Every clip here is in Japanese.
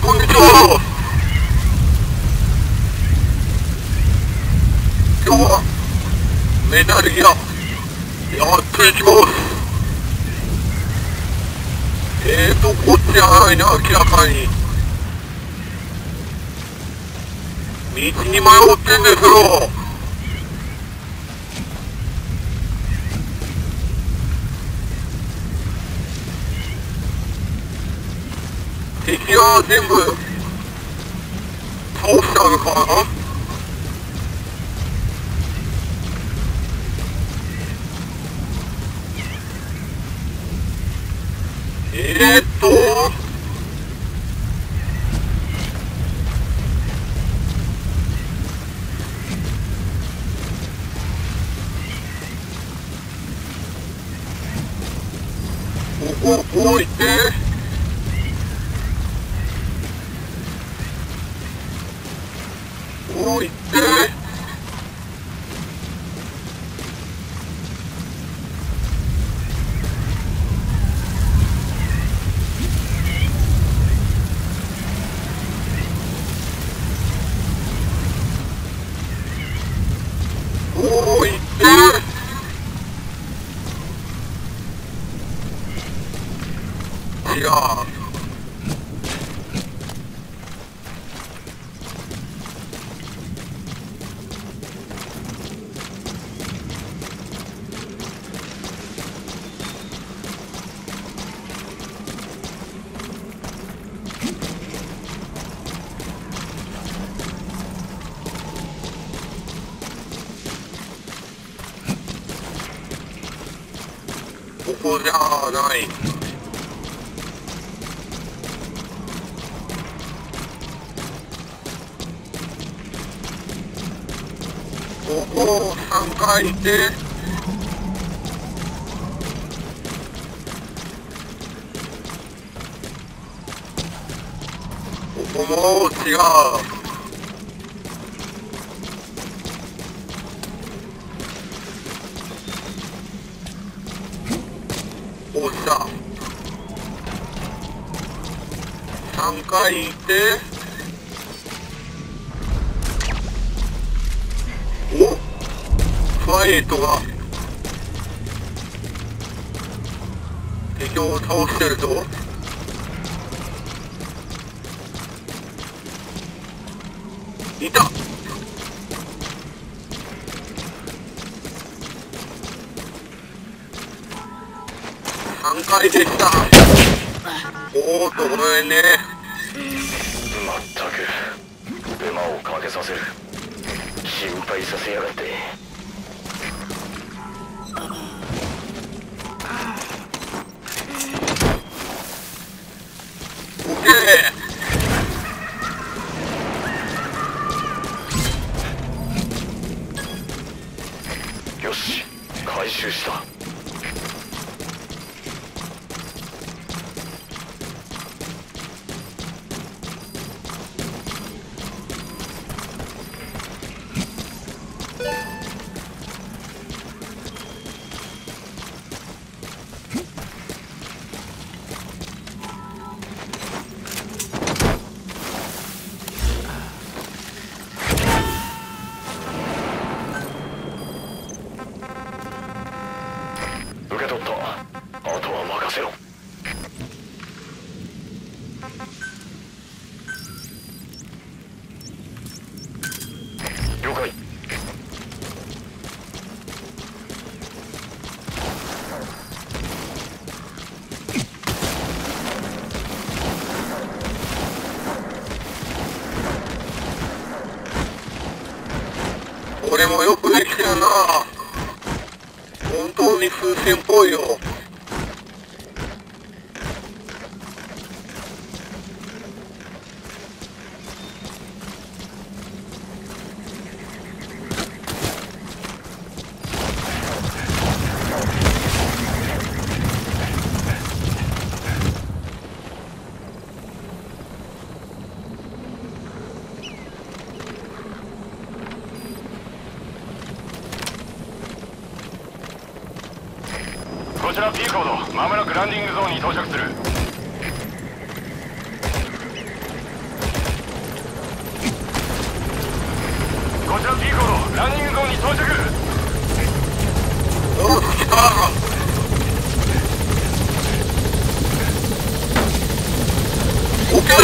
こんにちは。今日はメタルギアやっていきます。こっちじゃないな、明らかに道に迷ってんですよ。敵は全部倒してあるからな。ここ置いて置いて置いていやここじゃない。ここを3回行ってここも違う。押した3回行ってファイトが敵を倒してるぞ。いた3回でした。おーっとごめんね。 まったく手間をかけさせる。心配させやがって。よし、回収した。受け取った。あとは任せろ。了解。 これもよくできてるな。本当に風船っぽいよ。 こちら P コード、まもなくランディングゾーンに到着する。 こちら B コードランニングゾーンに到着。 おっ来た。オッケー。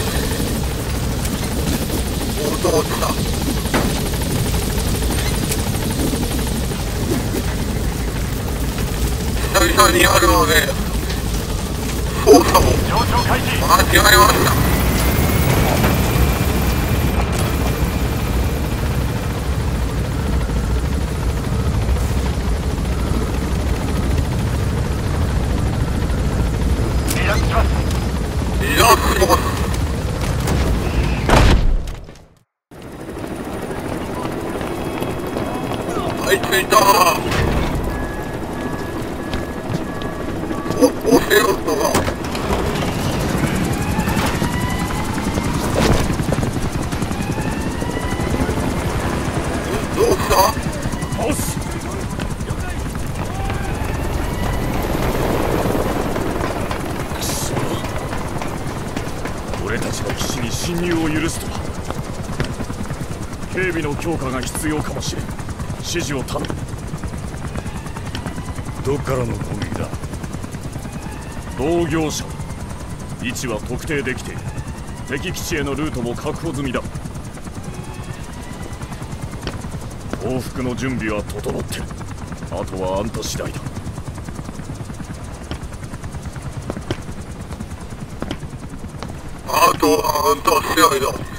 おっと落ちた。久々にやるので操作も上昇開始。 間違えました。 離脱します。 離脱します。はい、着いた。オセロットがどうした？ 倒す。俺たちの基地に侵入を許すとは。警備の強化が必要かもしれん。指示を頼む。どっからの攻撃だ？同業者。位置は特定できている。敵基地へのルートも確保済みだ。往復の準備は整ってる。あとはあんた次第だ。 あとはあんた次第だ。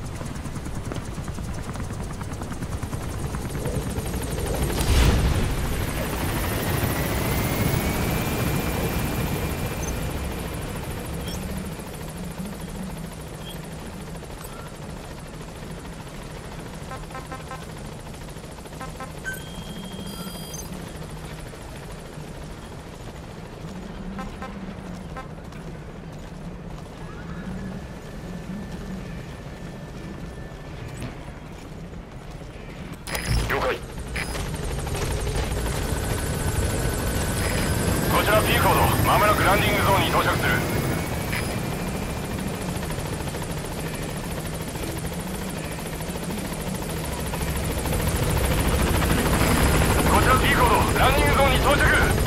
了解。こちら B コード、まもなくランディングゾーンに到着する。こちら B コード、ランディングゾーンに到着。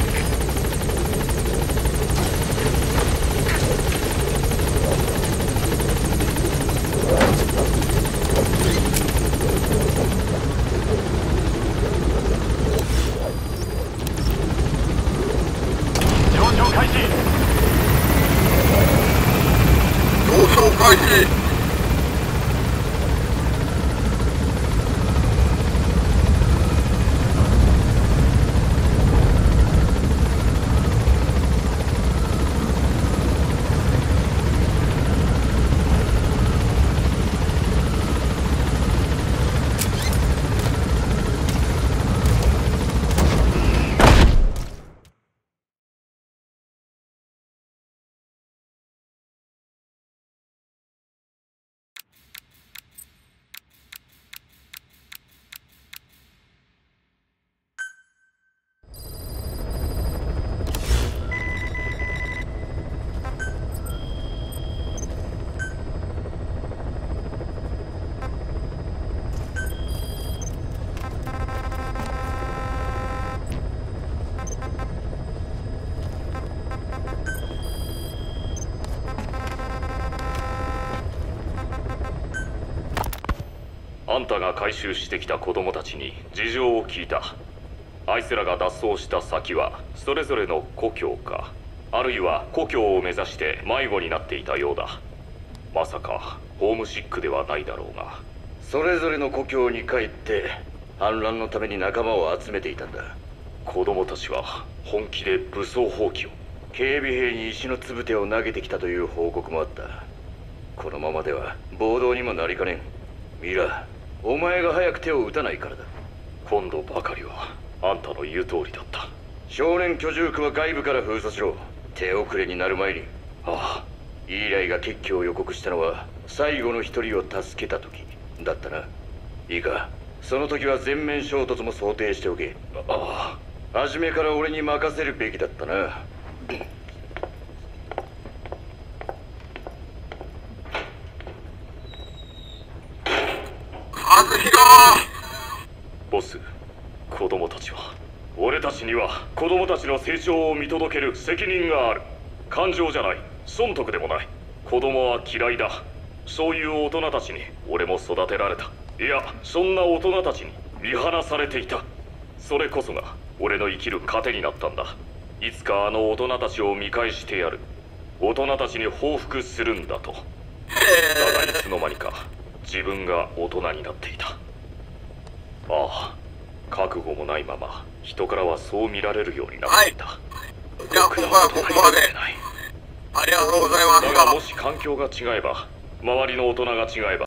開始。 上昇開始。 あんたが回収してきた子供たちに事情を聞いた。あいつらが脱走した先はそれぞれの故郷か、あるいは故郷を目指して迷子になっていたようだ。まさかホームシックではないだろうが。 それぞれの故郷に帰って反乱のために仲間を集めていたんだ。 子供たちは本気で武装蜂起を。 警備兵に石のつぶてを投げてきたという報告もあった。このままでは暴動にもなりかねん。ミラ、お前が早く手を打たないからだ。 今度ばかりはあんたの言う通りだった。 少年居住区は外部から封鎖しろ。手遅れになる前に。 ああ。 イーライが決起を予告したのは最後の一人を助けた時だったな。いいか、その時は全面衝突も想定しておけ。 ああ、初めから俺に任せるべきだったな。 帰和弘。 ボス、子供たちは俺たちには子供たちの成長を見届ける責任がある。感情じゃない、損得でもない。子供は嫌いだ。そういう大人たちに俺も育てられた。いや、そんな大人たちに見放されていた。それこそが俺の生きる糧になったんだ。いつかあの大人たちを見返してやる。大人たちに報復するんだと。だがいつの間にか自分が大人になっていた。ああ、覚悟もないまま人からはそう見られるようになっていた。 じゃあ今回はここまで。ありがとうございました。 だがもし環境が違えば、周りの大人が違えば